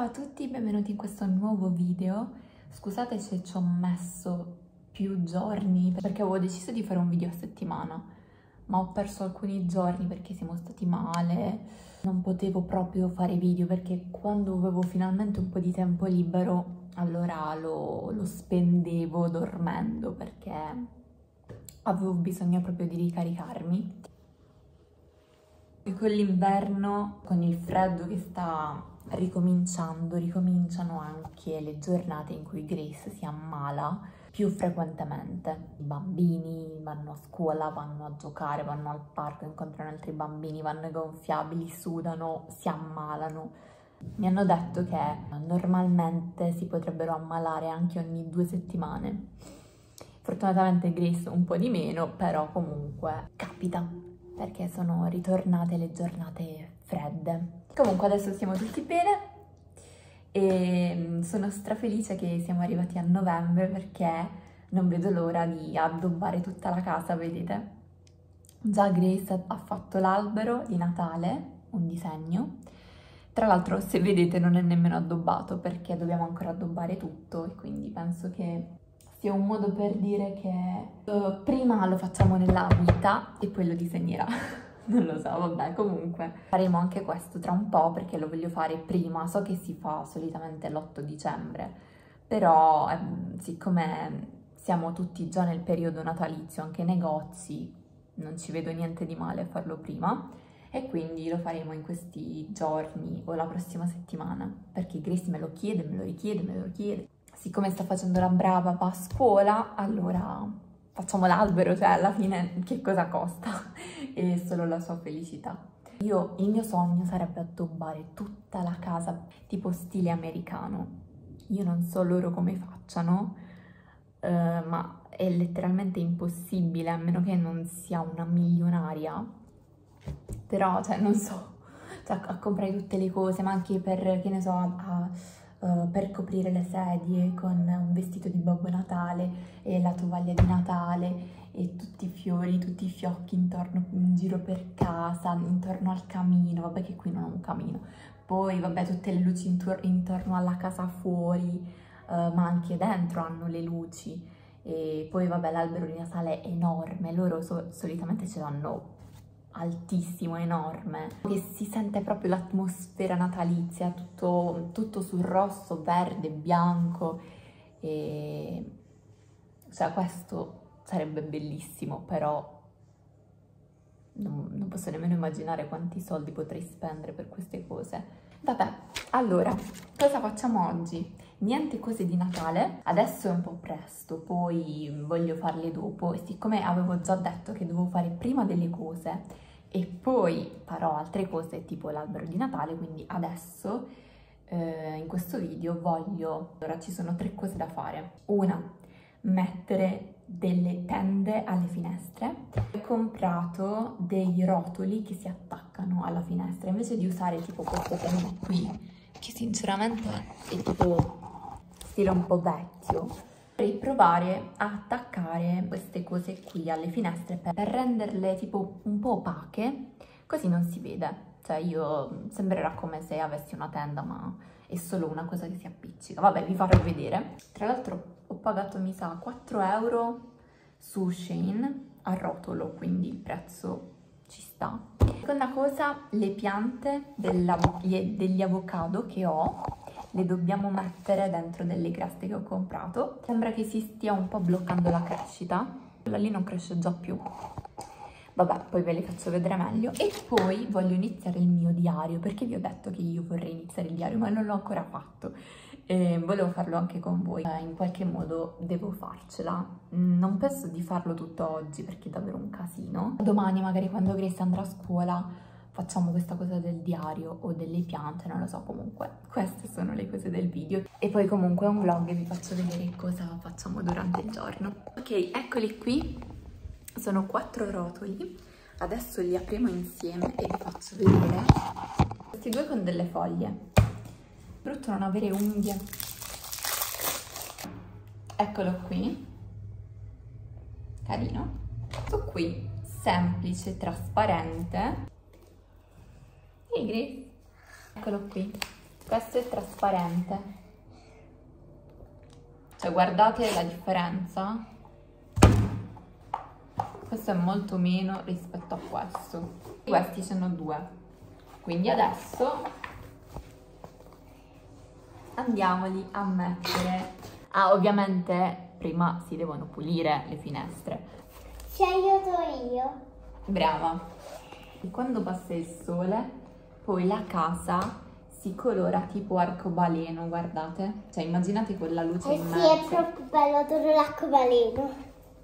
Ciao a tutti, benvenuti in questo nuovo video. Scusate se ci ho messo più giorni perché avevo deciso di fare un video a settimana, ma ho perso alcuni giorni perché siamo stati male. Non potevo proprio fare video perché quando avevo finalmente un po' di tempo libero, allora lo spendevo dormendo perché avevo bisogno proprio di ricaricarmi. E con l'inverno, con il freddo che sta ricominciano anche le giornate in cui Grace si ammala più frequentemente. I bambini vanno a scuola, vanno a giocare, vanno al parco, incontrano altri bambini, vanno ai gonfiabili, sudano, si ammalano. Mi hanno detto che normalmente si potrebbero ammalare anche ogni 2 settimane. Fortunatamente Grace un po' di meno, però comunque capita, perché sono ritornate le giornate fredde. Comunque adesso stiamo tutti bene e sono strafelice che siamo arrivati a novembre perché non vedo l'ora di addobbare tutta la casa, vedete? Già Grace ha fatto l'albero di Natale, un disegno. Tra l'altro, se vedete, non è nemmeno addobbato perché dobbiamo ancora addobbare tutto e quindi penso che sia un modo per dire che prima lo facciamo nella vita e poi lo disegnerà. Non lo so, vabbè, comunque faremo anche questo tra un po' perché lo voglio fare prima. So che si fa solitamente l'8 dicembre, però siccome siamo tutti già nel periodo natalizio, anche nei negozi, non ci vedo niente di male a farlo prima e quindi lo faremo in questi giorni o la prossima settimana perché Grace me lo chiede, me lo richiede, me lo chiede. Siccome sta facendo la brava, va a scuola, allora facciamo l'albero, cioè alla fine che cosa costa? È solo la sua felicità. Il mio sogno sarebbe addobbare tutta la casa tipo stile americano. Io non so loro come facciano, ma è letteralmente impossibile a meno che non sia una milionaria. Però, cioè, non so, cioè, a comprare tutte le cose, ma anche per, che ne so, per coprire le sedie con un vestito di Babbo Natale e la tovaglia di Natale e tutti i fiori, tutti i fiocchi intorno, in giro per casa, intorno al camino, vabbè che qui non ho un camino, poi vabbè tutte le luci intorno alla casa fuori, ma anche dentro hanno le luci e poi vabbè l'albero di Natale è enorme, loro solitamente ce l'hanno altissimo, enorme, che si sente proprio l'atmosfera natalizia, tutto sul rosso, verde, bianco e cioè questo sarebbe bellissimo, però non posso nemmeno immaginare quanti soldi potrei spendere per queste cose. Vabbè, allora, cosa facciamo oggi? Niente cose di Natale, adesso è un po' presto, poi voglio farle dopo e siccome avevo già detto che dovevo fare prima delle cose e poi farò altre cose tipo l'albero di Natale, quindi adesso in questo video allora ci sono 3 cose da fare. Una, mettere delle tende alle finestre. Ho comprato dei rotoli che si attaccano alla finestra invece di usare tipo questo tende qui che sinceramente è tipo stile un po' vecchio. Vorrei provare a attaccare queste cose qui alle finestre per renderle tipo un po' opache, così non si vede. Cioè sembrerà come se avessi una tenda, ma è solo una cosa che si appiccica. Vabbè, vi farò vedere. Tra l'altro ho pagato, mi sa, 4 euro su Shein a rotolo, quindi il prezzo ci sta. Seconda cosa, le piante degli avocado che ho, le dobbiamo mettere dentro delle graste che ho comprato. Sembra che si stia un po' bloccando la crescita. Quella lì non cresce già più. Vabbè, poi ve le faccio vedere meglio. E poi voglio iniziare il mio diario, perché vi ho detto che io vorrei iniziare il diario, ma non l'ho ancora fatto. E volevo farlo anche con voi. In qualche modo devo farcela. Non penso di farlo tutto oggi, perché è davvero un casino. Domani, magari quando Grace andrà a scuola, facciamo questa cosa del diario o delle piante, non lo so, comunque queste sono le cose del video. E poi comunque è un vlog e vi faccio vedere cosa facciamo durante il giorno. Ok, eccoli qui. Sono 4 rotoli, adesso li apriamo insieme e vi faccio vedere. Questi 2 con delle foglie. Brutto non avere unghie. Eccolo qui. Carino. Questo qui, semplice, trasparente. E Grace. Eccolo qui. Questo è trasparente. Cioè, guardate la differenza. Questo è molto meno rispetto a questo. Questi sono 2. Quindi adesso andiamoli a mettere. Ah, ovviamente prima si devono pulire le finestre. Ci aiuto io. Brava. E quando passa il sole, poi la casa si colora tipo arcobaleno, guardate. Cioè, immaginate con la luce in mezzo. Sì, è proprio bello, adoro l'arcobaleno.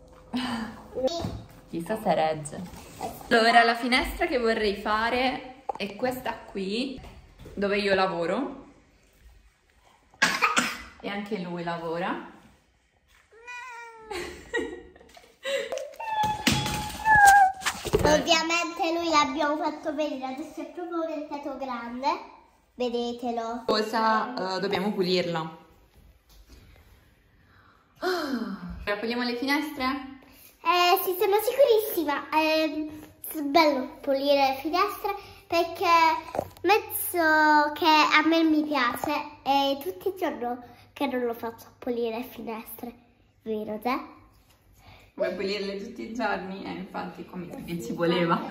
Chissà se regge. Allora, la finestra che vorrei fare è questa qui, dove io lavoro. E anche lui lavora. Ovviamente lui l'abbiamo fatto vedere, adesso è proprio diventato grande. Vedetelo. Cosa dobbiamo pulirla? Ora puliamo le finestre? Sì, sono sicurissima. È bello pulire le finestre perché mezzo che a me mi piace e tutti i giorni che non lo faccio pulire le finestre, vero te? Vuoi pulirle tutti i giorni? Infatti come non ci voleva.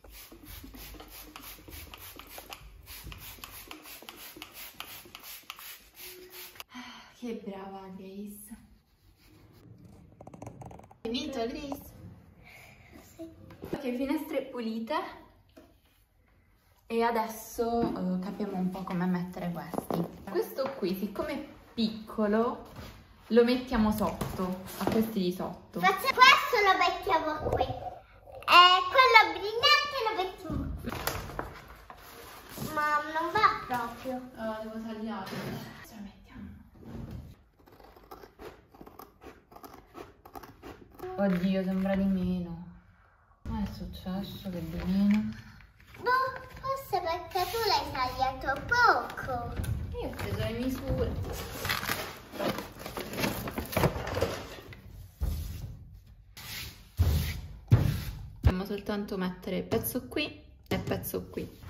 Che brava Grace. Finito Grace? Sì. Ok, finestre pulite. E adesso capiamo un po' come mettere questi. Questo qui, siccome è piccolo, lo mettiamo sotto, a questi di sotto. Questo lo mettiamo qui. E quello brillante lo mettiamo qui. Ma non va proprio. Devo tagliare. Ce lo mettiamo. Oddio, sembra di meno. Ma è successo che di meno? Boh, forse perché tu l'hai tagliato poco. Io ho preso le misure. Dobbiamo soltanto mettere pezzo qui e pezzo qui.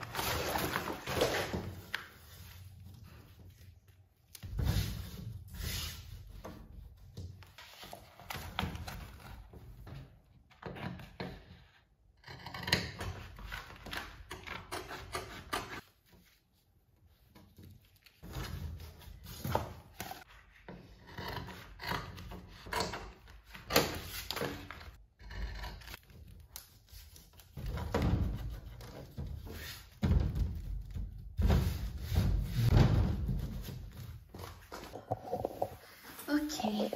Ok,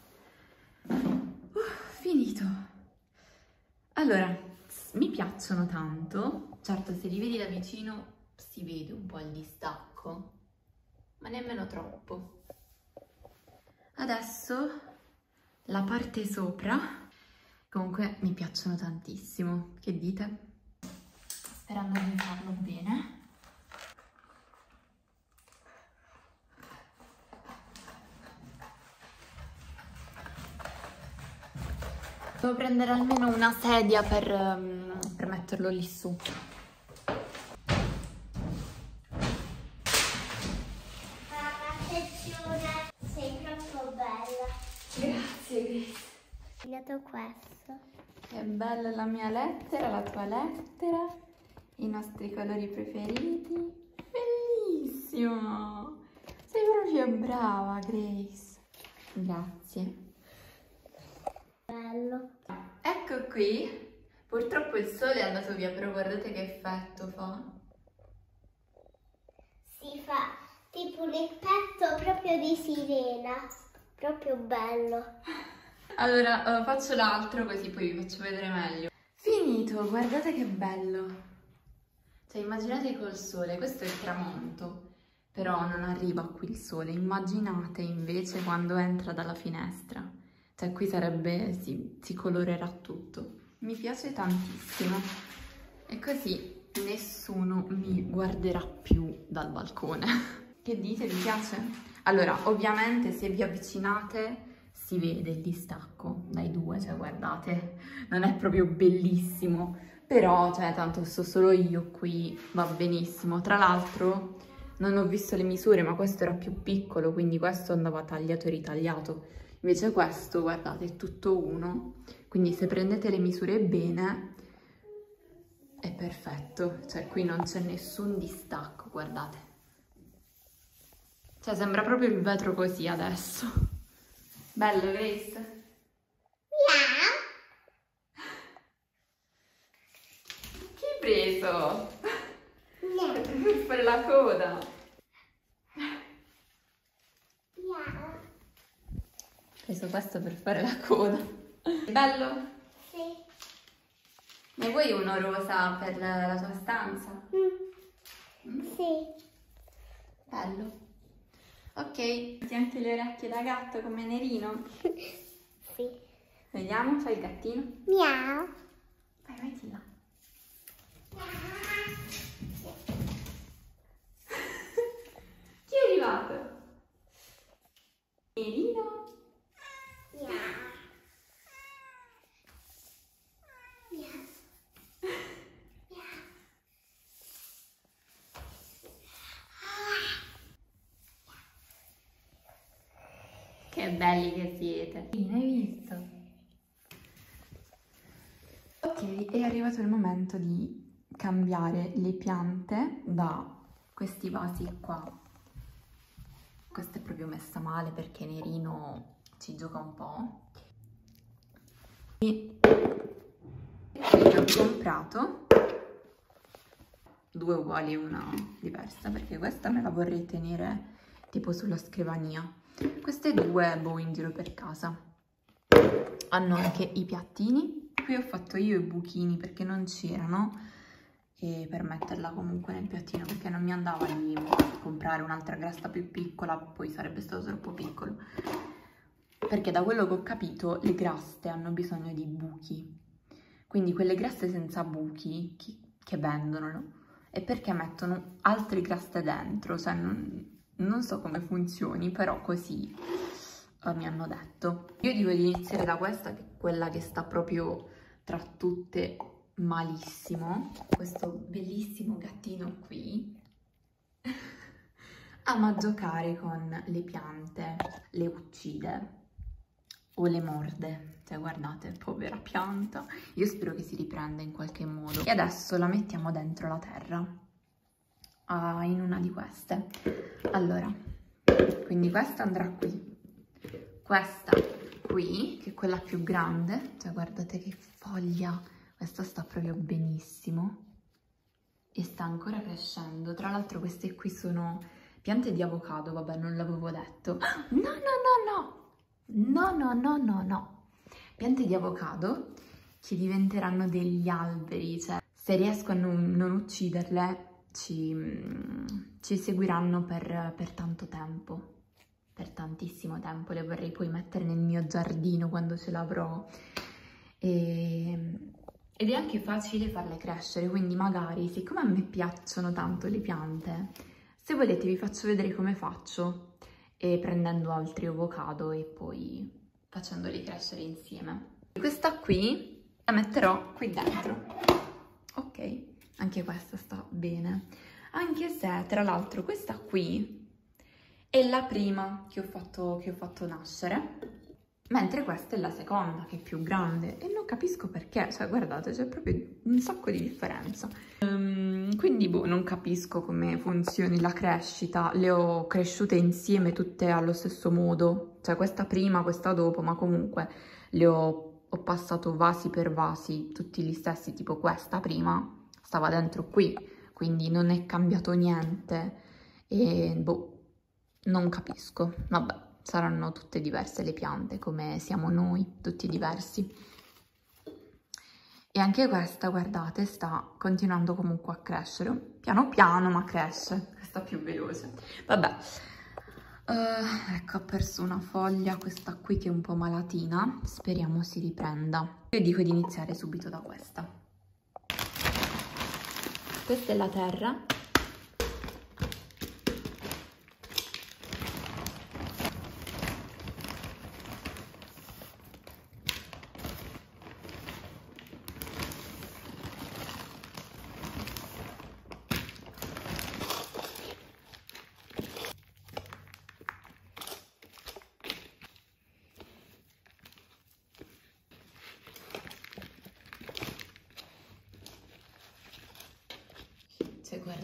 finito. Allora, mi piacciono tanto. Certo, se li vedi da vicino si vede un po' il distacco, ma nemmeno troppo. Adesso la parte sopra, comunque mi piacciono tantissimo. Che dite? Sperando di farlo bene. Devo prendere almeno una sedia per metterlo lì su. Attenzione, sei troppo bella. Grazie, Grace. Ho tagliato questo. Che bella la mia lettera, la tua lettera, i nostri colori preferiti. Bellissimo! Sei proprio brava, Grace. Grazie. Bello. Ecco qui. Purtroppo il sole è andato via, però guardate che effetto fa. Si fa tipo un effetto proprio di sirena. Proprio bello. Allora, faccio l'altro così poi vi faccio vedere meglio. Finito, guardate che bello. Cioè, immaginate col sole, questo è il tramonto. Però non arriva qui il sole. Immaginate invece quando entra dalla finestra. Cioè, qui sarebbe, si colorerà tutto. Mi piace tantissimo. E così nessuno mi guarderà più dal balcone. Che dite, vi piace? Allora, ovviamente se vi avvicinate si vede il distacco dai due, cioè guardate, non è proprio bellissimo, però cioè tanto sto solo io qui, va benissimo. Tra l'altro Non ho visto le misure, ma questo era più piccolo, quindi questo andava tagliato e ritagliato. Invece questo, guardate, è tutto uno. Quindi se prendete le misure bene, è perfetto. Cioè, qui non c'è nessun distacco, guardate. Cioè, sembra proprio il vetro così adesso. Bello, Grace? Miau. Che hai preso? Miau. Per fare la coda. Miau. Ho preso questo per fare la coda. Bello? Sì. Ne vuoi uno rosa per la tua stanza? Sì. Bello. Ok, metti anche le orecchie da gatto come Nerino. Sì. Vediamo, fai il gattino. Miau. Vai, metti là. Chi è arrivato? Nerino. Miau. Miau. Che belli che siete. Hai visto? Ok, è arrivato il momento di cambiare le piante da questi vasi qua. Questa è proprio messa male perché Nerino ci gioca un po'. E quindi ho comprato due uguali e una diversa perché questa me la vorrei tenere tipo sulla scrivania. Queste due boh in giro per casa. Hanno anche i piattini. Qui ho fatto io i buchini perché non c'erano, e per metterla comunque nel piattino perché non mi andava di comprare un'altra grasta più piccola, poi sarebbe stato troppo piccolo. Perché da quello che ho capito le graste hanno bisogno di buchi. Quindi quelle graste senza buchi che vendono, no? E perché mettono altre graste dentro, cioè non so come funzioni, però così mi hanno detto. Io dico di iniziare da questa, che è quella che sta proprio tra tutte malissimo. Questo bellissimo gattino qui ama giocare con le piante, le uccide o le morde. Cioè guardate, povera pianta. Io spero che si riprenda in qualche modo. E adesso la mettiamo dentro la terra. In una di queste. Allora, quindi questa andrà qui, questa qui, che è quella più grande, cioè guardate che foglia, questa sta proprio benissimo e sta ancora crescendo. Tra l'altro queste qui sono piante di avocado, vabbè non l'avevo detto. No, piante di avocado che diventeranno degli alberi, cioè se riesco a non ucciderle ci seguiranno per tanto tempo, per tantissimo tempo. Le vorrei poi mettere nel mio giardino quando ce l'avrò, ed è anche facile farle crescere, quindi magari, siccome a me piacciono tanto le piante, se volete vi faccio vedere come faccio, e prendendo altri avocado e poi facendoli crescere insieme. Questa qui la metterò qui dentro, ok? Anche questa sta bene, anche se tra l'altro questa qui è la prima che ho fatto nascere, mentre questa è la seconda, che è più grande, e non capisco perché, cioè guardate, c'è proprio un sacco di differenza. Quindi boh, non capisco come funzioni la crescita. Le ho cresciute insieme tutte allo stesso modo, cioè questa prima, questa dopo, ma comunque ho passato vasi per vasi, tutti gli stessi, tipo questa prima stava dentro qui, quindi non è cambiato niente e boh, non capisco. Vabbè, saranno tutte diverse le piante, come siamo noi, tutti diversi. E anche questa, guardate, sta continuando comunque a crescere, piano piano, ma cresce, questa più veloce. Vabbè, ecco, ho perso una foglia, questa qui che è un po' malatina, speriamo si riprenda. Io dico di iniziare subito da questa. Questa è la terra.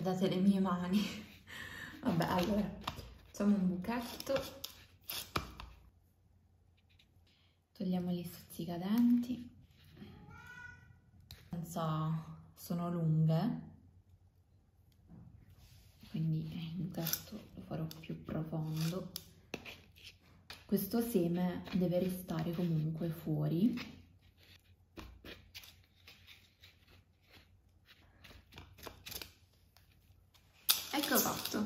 Guardate le mie mani. Vabbè, allora, facciamo un buchetto. Togliamo gli stuzzicadenti. Sono lunghe, quindi il buchetto lo farò più profondo. Questo seme deve restare comunque fuori. Ecco fatto.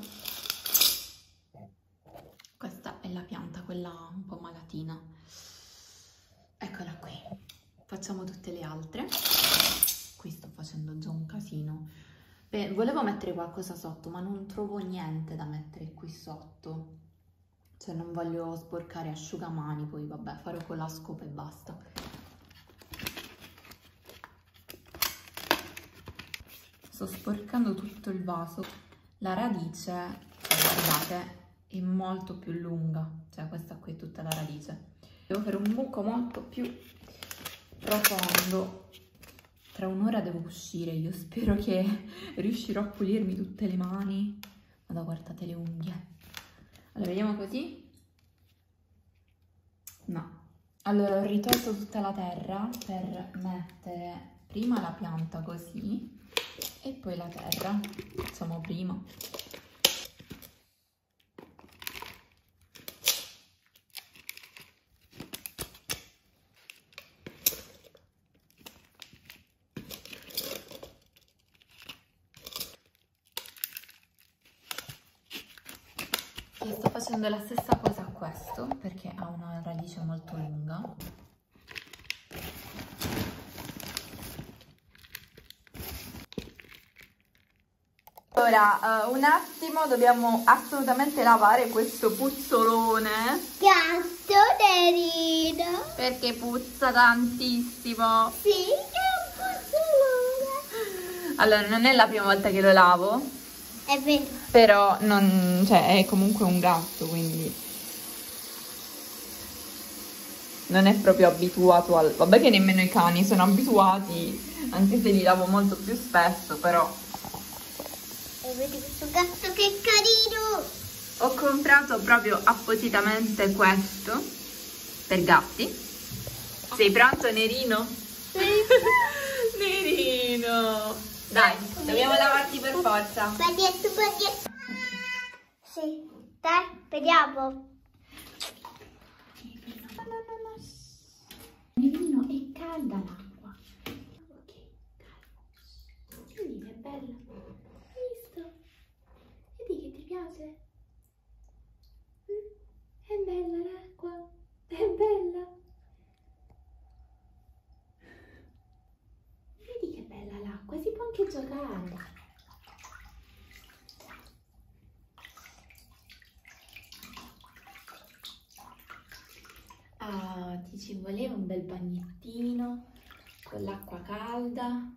Questa è la pianta, quella un po' malatina. Eccola qui. Facciamo tutte le altre. Qui sto facendo già un casino. Beh, volevo mettere qualcosa sotto, ma non trovo niente da mettere qui sotto. Cioè non voglio sporcare asciugamani, poi vabbè, farò con la scopa e basta. Sto sporcando tutto il vaso. La radice, guardate, è molto più lunga. Cioè questa qui è tutta la radice. Devo fare un buco molto più profondo. Tra un'ora devo uscire, io spero che riuscirò a pulirmi tutte le mani. Guarda, guardate le unghie. Allora, vediamo così. No. Allora, ho ritolto tutta la terra per mettere prima la pianta così e poi la terra. Facciamo prima. Io sto facendo la stessa cosa a questo perché ha una radice molto lunga. Ora, un attimo, dobbiamo assolutamente lavare questo puzzolone. Gatto Nerino. Perché puzza tantissimo. Sì, è un puzzolone. Allora, non è la prima volta che lo lavo. È vero. Però non, cioè, è comunque un gatto, quindi non è proprio abituato al... Vabbè che nemmeno i cani sono abituati, anche se li lavo molto più spesso, però... E vedi questo gatto che carino! Ho comprato proprio appositamente questo per gatti. Sei pronto, Nerino? Nerino! Dai, dobbiamo lavarti per forza. Baglietto, baglietto. Sì, dai, vediamo. Nerino, è calda l'acqua. Ok, calma. Nerino, è bella. Hai visto? Vedi che ti piace? È bella l'acqua? È bella? Vedi che bella l'acqua, si può anche giocare. Ah, ti ci voleva un bel bagnettino con l'acqua calda.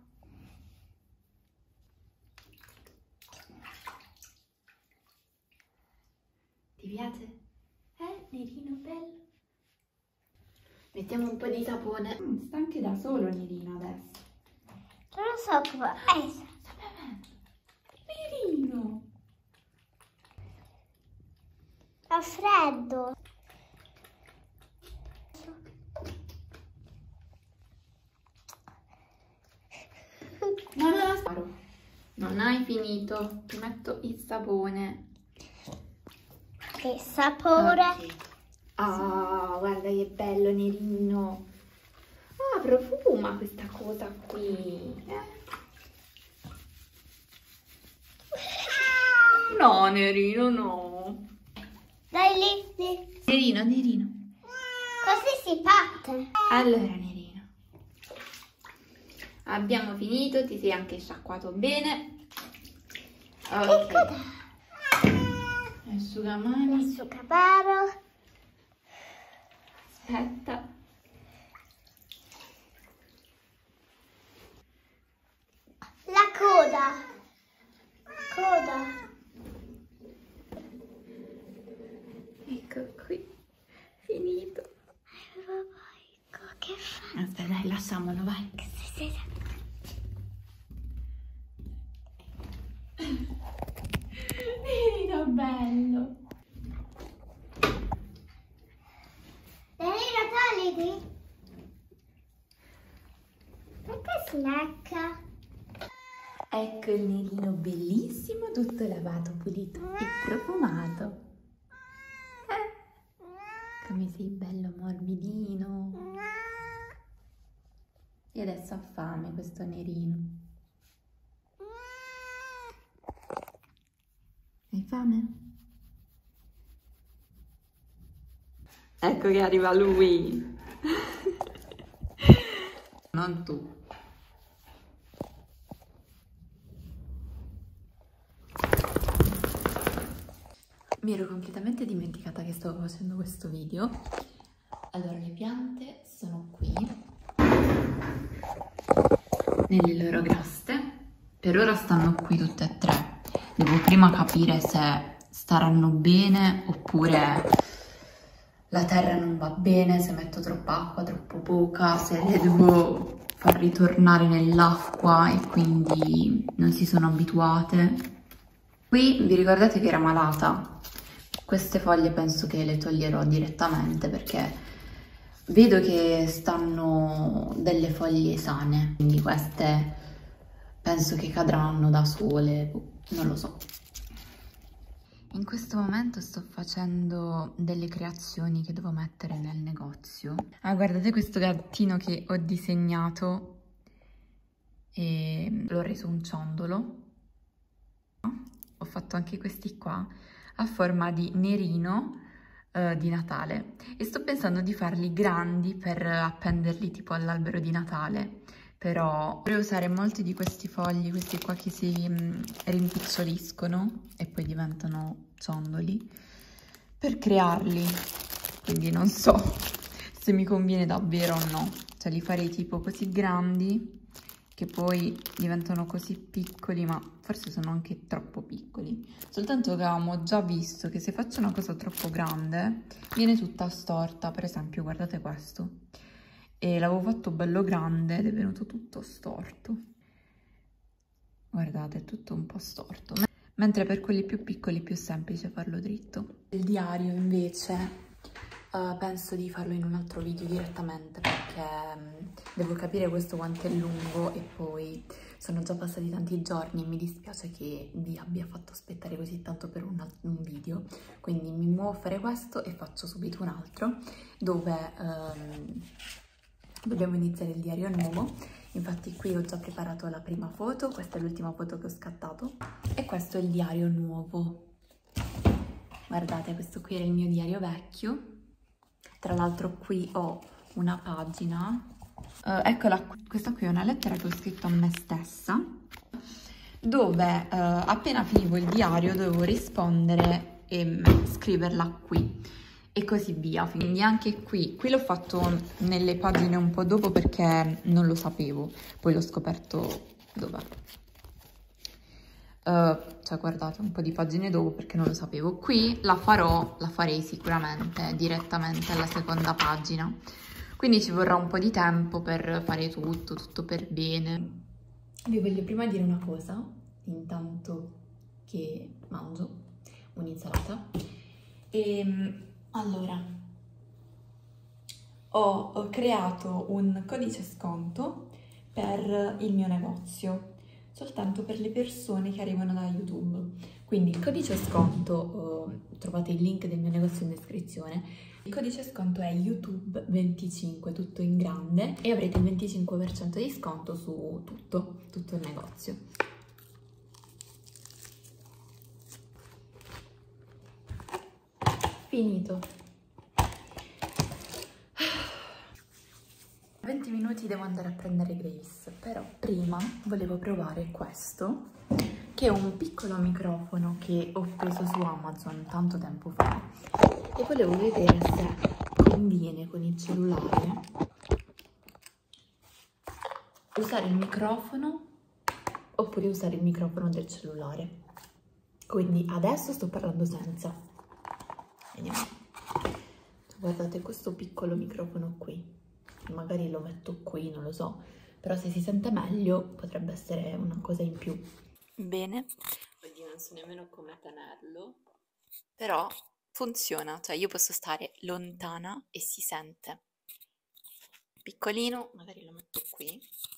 Ti piace? Nerino bello? Mettiamo un po' di sapone. Sta anche da solo Nerino adesso. Non lo so come... Sta bevendo. Nerino! Fa freddo. Non hai finito, ti metto il sapone. Che sapore. Ok. Ah, guarda che bello Nerino. Ah, profuma questa cosa qui. No, Nerino, no. Dai lì. Nerino, Nerino. Così si parte. Allora, Nerino. Abbiamo finito, ti sei anche sciacquato bene. Ok. Asciugamani. Asciugamano. Aspetta. La coda. Coda. Ecco qui. Finito. Ecco, che fa? Aspetta, dai, lasciamolo, vai. Sì. bello! Nerino, togliti! Perché si lecca? Ecco il nerino bellissimo, tutto lavato, pulito e profumato. Come sei bello morbidino. E adesso ha fame questo nerino. Hai fame? Ecco che arriva lui. Non tu. Mi ero completamente dimenticata che stavo facendo questo video. Allora, le piante sono qui, nelle loro groste. Per ora stanno qui tutte e tre. Devo prima capire se staranno bene oppure la terra non va bene, se metto troppa acqua, troppo poca, se le devo far ritornare nell'acqua e quindi non si sono abituate. Qui vi ricordate che era malata? Queste foglie penso che le toglierò direttamente perché vedo che stanno delle foglie sane, quindi queste penso che cadranno da sole, non lo so. In questo momento sto facendo delle creazioni che devo mettere nel negozio. Ah, guardate questo gattino che ho disegnato e l'ho reso un ciondolo. Ho fatto anche questi qua a forma di nerino di Natale e sto pensando di farli grandi per appenderli tipo all'albero di Natale, però vorrei usare molti di questi fogli, questi qua che si rimpiccioliscono e poi diventano ciondoli, per crearli, quindi non so se mi conviene davvero o no, cioè li farei tipo così grandi che poi diventano così piccoli, ma forse sono anche troppo piccoli. Soltanto che avevamo già visto che se faccio una cosa troppo grande viene tutta storta. Per esempio, guardate questo. E l'avevo fatto bello grande ed è venuto tutto storto. Guardate, è tutto un po' storto. Mentre per quelli più piccoli è più semplice farlo dritto. Il diario invece penso di farlo in un altro video direttamente perché devo capire questo quanto è lungo e poi sono già passati tanti giorni e mi dispiace che vi abbia fatto aspettare così tanto per un video, quindi mi muovo a fare questo e faccio subito un altro dove dobbiamo iniziare il diario nuovo. Infatti qui ho già preparato la prima foto, questa è l'ultima foto che ho scattato e questo è il diario nuovo. Guardate, questo qui era il mio diario vecchio. Tra l'altro qui ho una pagina, eccola qui, questa qui è una lettera che ho scritto a me stessa, dove appena finivo il diario dovevo rispondere e scriverla qui e così via. Quindi anche qui l'ho fatto nelle pagine un po' dopo perché non lo sapevo, poi l'ho scoperto dov'è. Cioè guardate un po' di pagine dopo perché non lo sapevo. Qui la farei sicuramente direttamente alla seconda pagina, quindi ci vorrà un po' di tempo per fare tutto per bene. Vi voglio prima dire una cosa intanto che mangio un'insalata. Allora ho creato un codice sconto per il mio negozio soltanto per le persone che arrivano da YouTube. Quindi il codice sconto, trovate il link del mio negozio in descrizione, il codice sconto è YouTube 25, tutto in grande, e avrete il 25% di sconto su tutto il negozio. Finito. 20 minuti devo andare a prendere Grace, però prima volevo provare questo, che è un piccolo microfono che ho preso su Amazon tanto tempo fa e volevo vedere se conviene con il cellulare usare il microfono oppure usare il microfono del cellulare. Quindi adesso sto parlando senza. Vediamo. Guardate questo piccolo microfono qui. Magari lo metto qui, non lo so, però se si sente meglio potrebbe essere una cosa in più. Bene, oddio non so nemmeno come tenerlo, però funziona, cioè io posso stare lontana e si sente. Piccolino, magari lo metto qui.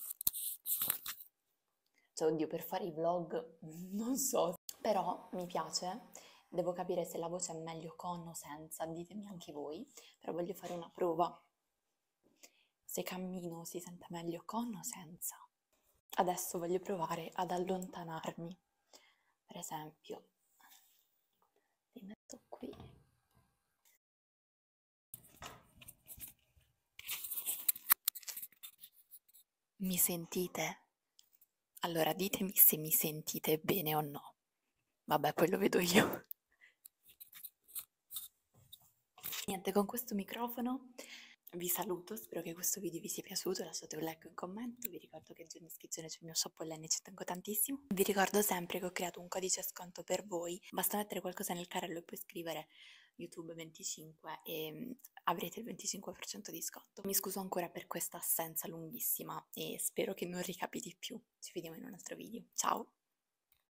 Cioè, oddio, per fare i vlog non so, però mi piace. Devo capire se la voce è meglio con o senza, ditemi anche voi, però voglio fare una prova. Se cammino si sente meglio con o senza. Adesso voglio provare ad allontanarmi. Per esempio, li metto qui. Mi sentite? Allora ditemi se mi sentite bene o no. Vabbè, poi lo vedo io. Niente, con questo microfono vi saluto, spero che questo video vi sia piaciuto, lasciate un like e un commento, vi ricordo che giù in descrizione c'è il mio shop online, ci tengo tantissimo. Vi ricordo sempre che ho creato un codice sconto per voi, basta mettere qualcosa nel carrello e poi scrivere YouTube 25 e avrete il 25% di sconto. Mi scuso ancora per questa assenza lunghissima e spero che non ricapiti più. Ci vediamo in un altro video, ciao!